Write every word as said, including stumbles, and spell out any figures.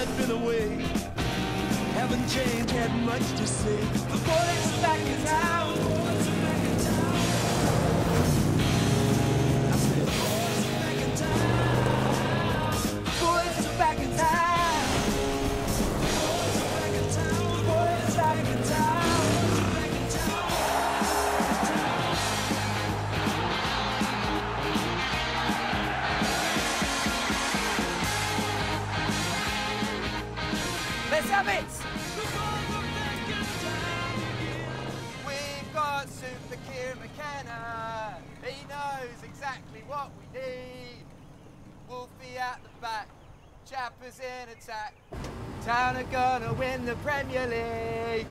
had been away. Haven't changed, had much to say. The boys are back in town. Boys are back in town. I said, boys are back in town. Boys are back in town. Boys are back in town. Boys are back in town. Let's have it! We've got Super Kieran McKenna. He knows exactly what we need. Wolfie at the back, Chappers in attack. Town are gonna win the Premier League.